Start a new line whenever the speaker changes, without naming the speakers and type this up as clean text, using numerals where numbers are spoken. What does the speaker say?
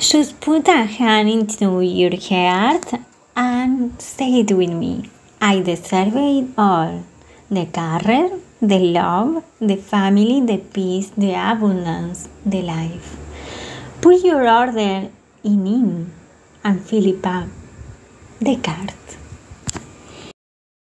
Just put a hand into your heart and say it with me. I deserve it all. The career, the love, the family, the peace, the abundance, the life. Put your order in and fill it up. The card.